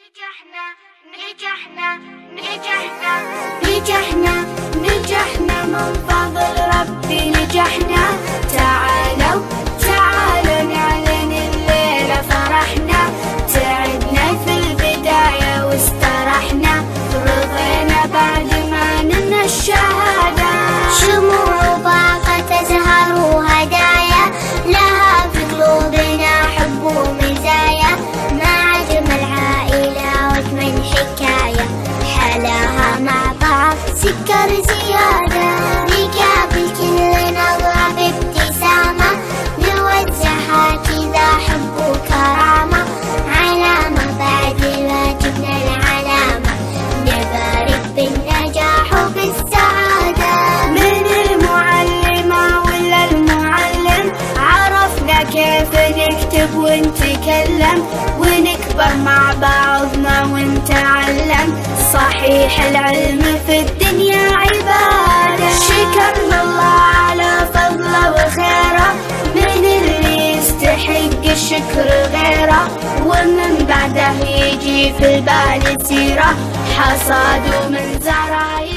نجحنا نجحنا نجحنا نجحنا نجحنا من فضل ربي نجحنا. تعالوا تعالوا نعلن الليلة فرحنا، تعبنا في البداية واسترحنا، رضينا بعد ما نلنا الشهادة. شموع باقة تزهر وهدايا، لها في قلوبنا حب ومزايا، مع أجمل عائلة وأجمل حكاية، حلاها مع بعض سكر زيادة. نقابل كل نظرة بابتسامة، نوزعها كذا حب وكرامة، علامة بعد واجبنا العلامة، نبارك بالنجاح وبالسعادة. من المعلمة ولا المعلم عرفنا كيف نكتب ونتكلم، ونكبر مع بعضنا ونتعلم، صحيح العلم في الدنيا عبادة. شكرنا الله على فضله وخيره، من اللي يستحق الشكر غيره، ومن بعده يجي في البال سيره، حصاد من زرايا.